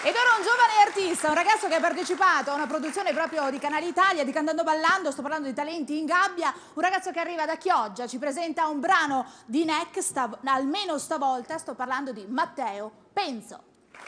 Ed ora un giovane artista, un ragazzo che ha partecipato a una produzione proprio di Canale Italia, di Cantando Ballando, sto parlando di Talenti in Gabbia, un ragazzo che arriva da Chioggia, ci presenta un brano di Neck, almeno stavolta sto parlando di Matteo Penzo.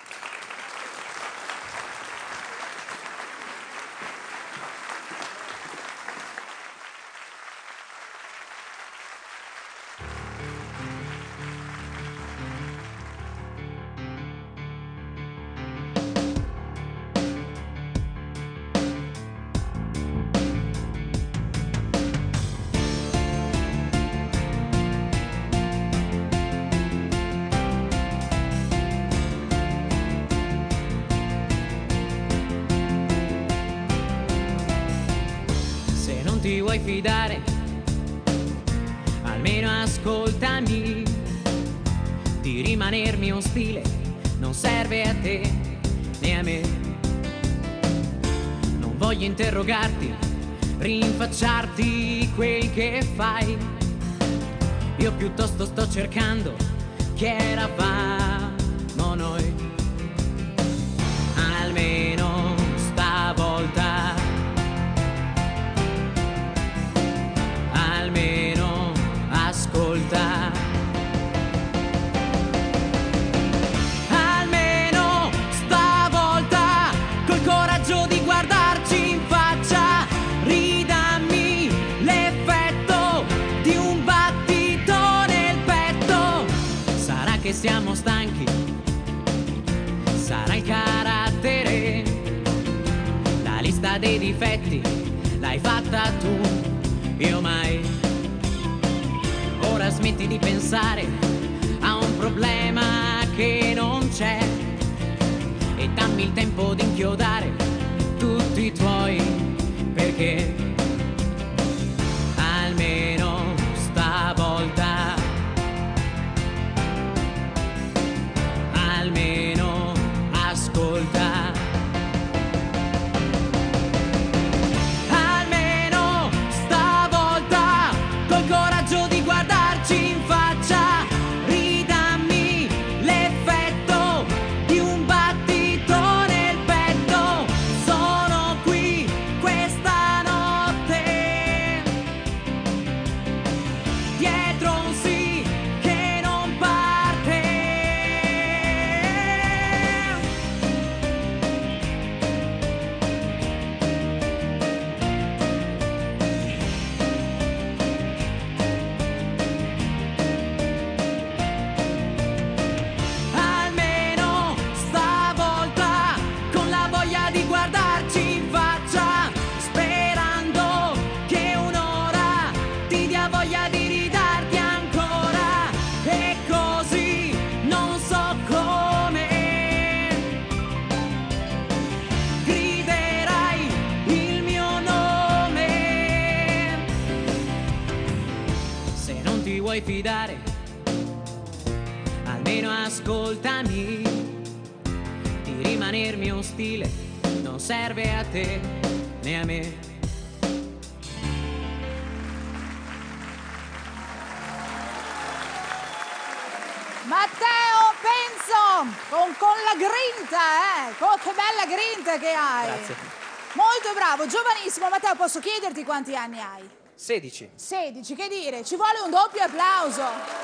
Ti vuoi fidare? Almeno ascoltami. Di rimanermi ostile non serve a te né a me. Non voglio interrogarti, rinfacciarti quel che fai. Io piuttosto sto cercando chi eravamo noi. Almeno stavolta, almeno ascolta. Almeno stavolta, col coraggio di guardarci in faccia, ridammi l'effetto di un battito nel petto. Sarà che siamo stanchi, sarà il carattere, la lista dei difetti l'hai fatta tu, io mai. Ora smetti di pensare a un problema che non c'è e dammi il tempo di inchiodare tutti i tuoi perché. Almeno stavolta, almeno ascolta. Voglia di ridarti ancora e così non so come griderai il mio nome. Se non ti vuoi fidare, almeno ascoltami. Di rimanermi ostile non serve a te né a me. Matteo Penzo, con la grinta, che bella grinta che hai. Grazie. Molto bravo, giovanissimo. Matteo, posso chiederti quanti anni hai? 16. 16, che dire, ci vuole un doppio applauso.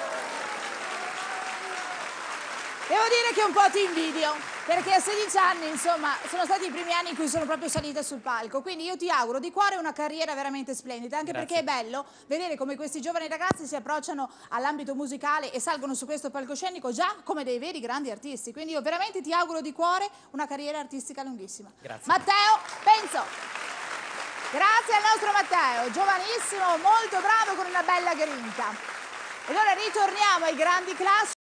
Devo dire che un po' ti invidio, perché a 16 anni, insomma, sono stati i primi anni in cui sono proprio salita sul palco, quindi io ti auguro di cuore una carriera veramente splendida, anche Grazie. perché è bello vedere come questi giovani ragazzi si approcciano all'ambito musicale e salgono su questo palcoscenico già come dei veri grandi artisti, quindi io veramente ti auguro di cuore una carriera artistica lunghissima. Grazie. Matteo Penzo. Grazie al nostro Matteo, giovanissimo, molto bravo, con una bella grinta. E allora ritorniamo ai grandi classici.